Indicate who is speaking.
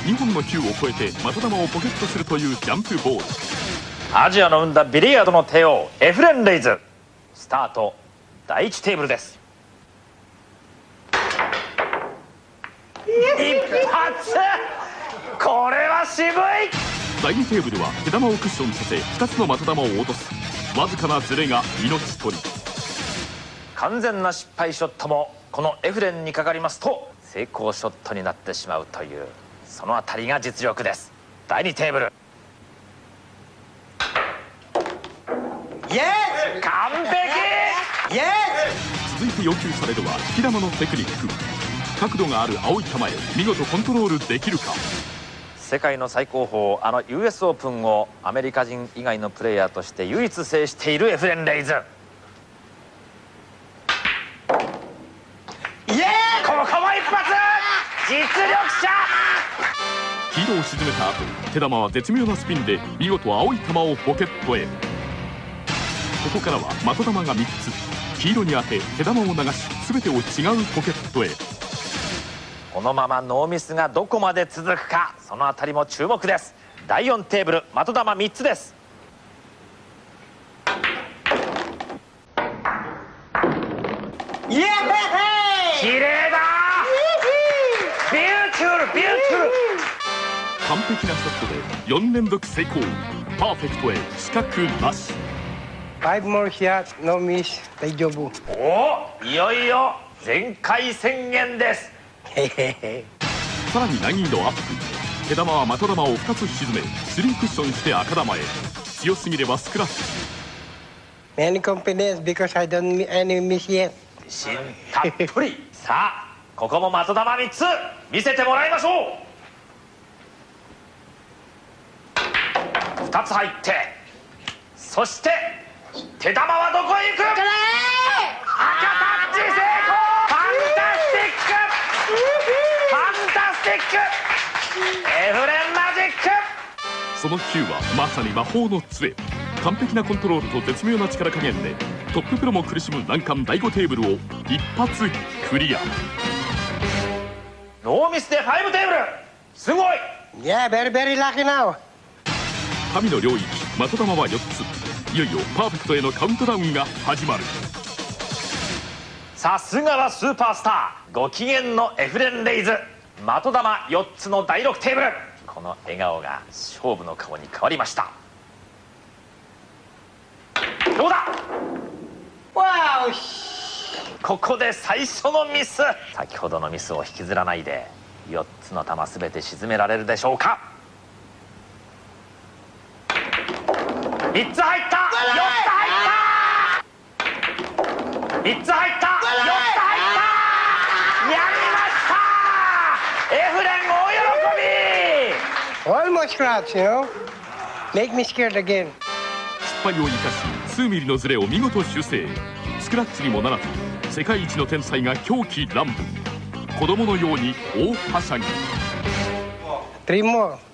Speaker 1: 2本の球を越えて的球をポケットするというジャンプボール。
Speaker 2: アジアの生んだビリヤードの帝王エフレン・レイズ。スタート第1テーブルです。一発、これは渋い。
Speaker 1: 第2テーブルは手玉をクッションさせ2つの的玉を落とす。わずかなズレが命取り。
Speaker 2: 完全な失敗ショットもこのエフレンにかかりますと成功ショットになってしまうという、そのあたりが実力です。第2テーブル、
Speaker 3: イエス、
Speaker 2: 完璧。
Speaker 3: イエ
Speaker 1: 続いて要求されるは引き玉のテクニック。角度がある青い球へ見事コントロールできるか。
Speaker 2: 世界の最高峰あの US オープンをアメリカ人以外のプレイヤーとして唯一制しているエフレン・レイズ。
Speaker 3: ス、イエ
Speaker 2: ここも一発、実力者。
Speaker 1: 黄色を沈めた後、手玉は絶妙なスピンで見事青い球をポケットへ。ここからは的玉が3つ。黄色に当て手玉を流し全てを違うポケットへ。
Speaker 2: このままノーミスがどこまで続くか、そのあたりも注目です。第4テーブル、的球3つです。
Speaker 3: ス、イエ
Speaker 2: 綺麗だ。ビューティフル、ビューティフル。
Speaker 1: 完璧なショットで4連続成功。パーフェクトへ死角なし。
Speaker 3: 5 more shots, no miss, 大丈夫。
Speaker 2: おお、いよいよ全開宣言です。
Speaker 1: さらに難易度アップ。手玉は的玉を2つ沈め3クッションして赤玉へ。強すぎればスクラッチ。
Speaker 3: Many confidence because I don't any miss yet.
Speaker 2: 自信たっぷり。さあここも的玉3つ見せてもらいましょう。2つ入って、そして手玉はどこへ行く。赤タッチ成功。ファンタスティック、ファンタスティック、エフレンマジック。
Speaker 1: その球はまさに魔法の杖。完璧なコントロールと絶妙な力加減でトッププロも苦しむ難関第5テーブルを一発クリア。
Speaker 2: ノーミスで5テーブル、すごい。
Speaker 3: Yeah, very lucky now.
Speaker 1: 神の領域、的玉は4つ。いよいよパーフェクトへのカウントダウンが始まる。
Speaker 2: さすがはスーパースター、ご機嫌のエフレン・レイズ。的球4つの第6テーブル。この笑顔が勝負の顔に変わりました。どうだ。
Speaker 3: わお、
Speaker 2: ここで最初のミス。先ほどのミスを引きずらないで4つの球全て沈められるでしょうか。3つ入った、4つ入った、3つ入った、4つ入った。やりました、エフレン大喜び。
Speaker 3: almost scratch, you know. Make me scared again.
Speaker 1: 失敗を生かし数ミリのズレを見事修正。スクラッチにもならず世界一の天才が狂気乱舞。子供のように大はしゃぎ。
Speaker 3: 3 more.